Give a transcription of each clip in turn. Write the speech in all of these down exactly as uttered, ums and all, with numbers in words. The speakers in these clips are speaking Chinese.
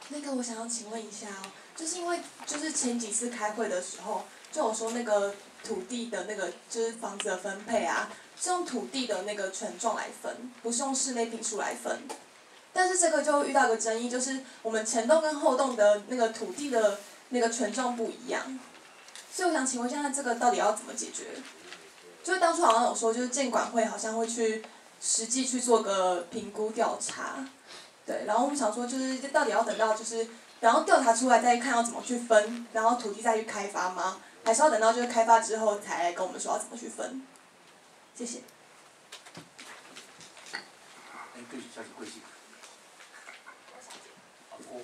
那个我想要请问一下哦，就是因为就是前几次开会的时候，就有说那个土地的那个就是房子的分配啊，是用土地的那个权状来分，不是用室内坪数来分。但是这个就遇到个争议，就是我们前栋跟后栋的那个土地的那个权状不一样，所以我想请问一下，这个到底要怎么解决？就是当初好像有说，就是建管会好像会去实际去做个评估调查。对，然后我们想说，就是到底要等到就是，然后调查出来再看要怎么去分，然后土地再去开发吗？还是要等到就是开发之后才来跟我们说要怎么去分？谢谢。 哎，对，小姐贵姓？啊，郭。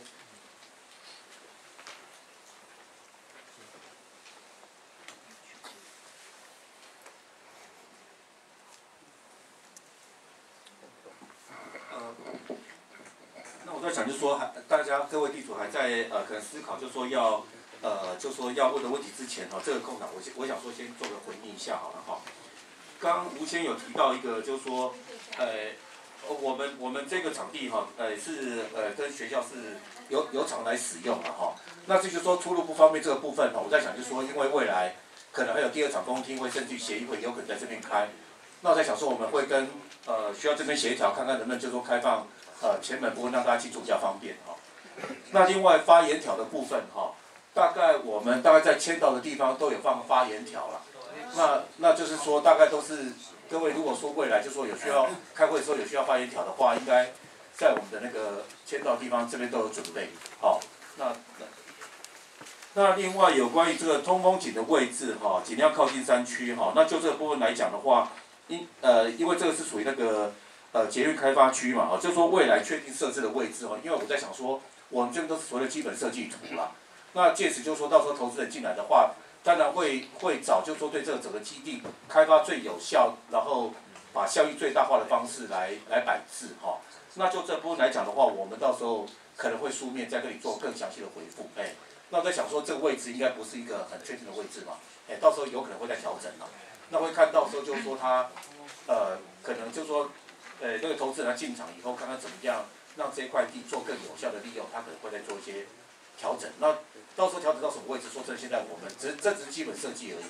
呃，那我在想，就是说，还大家各位地主还在呃，可能思考，就是说要呃，就说要问的问题之前哈，这个空档我先我想说先做个回应一下好了哈。刚吴先有提到一个，就是说，呃，我们我们这个场地哈，呃是呃跟学校是有有场来使用的哈。那这就是说出入不方便这个部分哈，我在想就是说，因为未来可能还有第二场公听会，甚至协议会有可能在这边开。那我在想说，我们会跟呃学校这边协调，看看能不能就说开放呃前门部分，让大家进出比较方便哈。那另外发言条的部分哈，大概我们大概在签到的地方都有放发言条了。那那就是说，大概都是各位如果说未来就说有需要开会的时候有需要发言条的话，应该在我们的那个签到地方这边都有准备。好，那那另外有关于这个通风井的位置哈，尽量靠近山区哈。那就这个部分来讲的话，因呃因为这个是属于那个呃捷运开发区嘛，就是说未来确定设置的位置哈，因为我在想说，我们这个都是所谓的基本设计图啦。那届时就说到时候投资人进来的话，当然会会找就是说对这个整个基地开发最有效，然后把效益最大化的方式来来摆置哈。那就这部分来讲的话，我们到时候可能会书面再跟你做更详细的回复，哎。那我在想说，这个位置应该不是一个很确定的位置嘛，哎，到时候有可能会再调整了。那会看到时候就是说他，呃，可能就是说，呃，那个投资人他进场以后，看看怎么样让这块地做更有效的利用，他可能会再做一些调整。那到时候调整到什么位置，说真的，现在我们只这只是基本设计而已。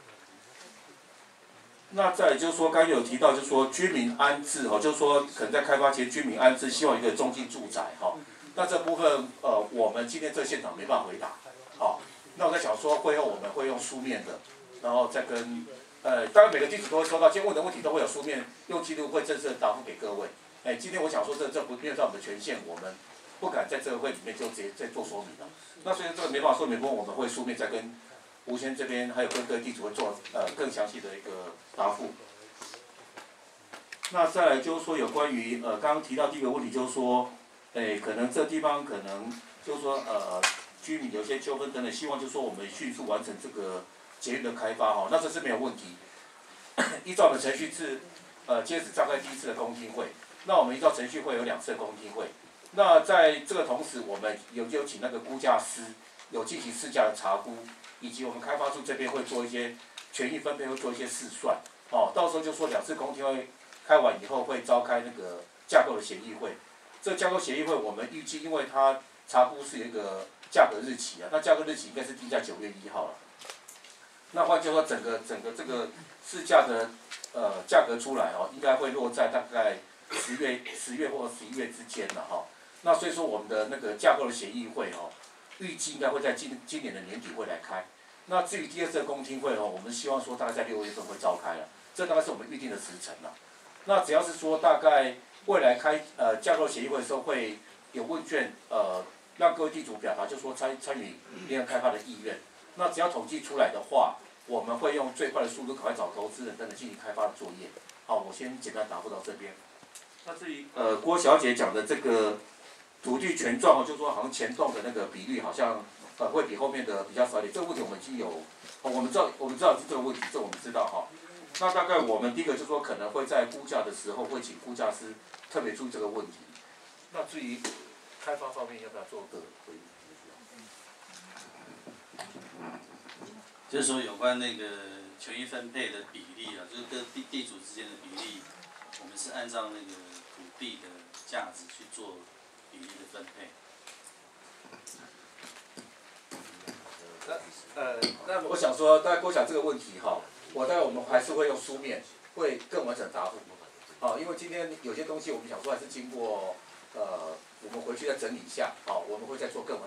那再来就是说，刚刚有提到就是说居民安置哈，就是说可能在开发前居民安置，希望一个中心住宅哈。那这部分呃，我们今天这个现场没办法回答，好，那我在想说会后我们会用书面的，然后再跟呃，当然每个地主都会收到，今天问的问题都会有书面，用记录会正式的答复给各位。哎，今天我想说这这不没有在我们的权限，我们不敢在这个会里面就直接再做说明了。那所以这个没办法说明，不过我们会书面再跟吴先这边还有跟各位地主会做呃更详细的一个答复。那再来就是说有关于呃刚刚提到第一个问题就是说。哎，可能这地方可能就是说呃，居民有些纠纷等等，希望就是说我们迅速完成这个捷运的开发哈，那这是没有问题。依照我们程序是，呃，今天是召开第一次的公听会，那我们依照程序会有两次的公听会。那在这个同时，我们有有请那个估价师有进行市价的查估，以及我们开发处这边会做一些权益分配，会做一些试算。哦，到时候就说两次公听会开完以后，会召开那个架构的协议会。这架构协议会，我们预计，因为它查估是有一个价格日期啊，那价格日期应该是定在九月一号了。那换句话说，整个整个这个市价的呃价格出来哦，应该会落在大概十月十月或十一月之间了哈。那所以说我们的那个架构的协议会哦，预计应该会在今今年的年底会来开。那至于第二次的公听会哦，我们希望说大概在六月份会召开了，这大概是我们预定的时程了。那只要是说大概。未来开呃架构协议会的时候会有问卷，呃让各位地主表达，就说参参与联合开发的意愿。那只要统计出来的话，我们会用最快的速度赶快找投资人等等进行开发的作业。好，我先简单答复到这边。那至于呃郭小姐讲的这个土地权状哦，就说好像前栋的那个比率好像呃会比后面的比较少一点，这个问题我们已经有，哦、我们知道我们知道是这个问题，这我们知道哈。那大概我们第一个就是说可能会在估价的时候会请估价师特别注意这个问题。那至于开发方面要不要做个回应？ 就是说有关那个权益分配的比例啊，就是跟地地主之间的比例，我们是按照那个土地的价值去做比例的分配。 呃，那我想说，大概郭想这个问题哈，我大概我们还是会用书面，会更完整答复。好，因为今天有些东西我们想说还是经过呃，我们回去再整理一下，好，我们会再做更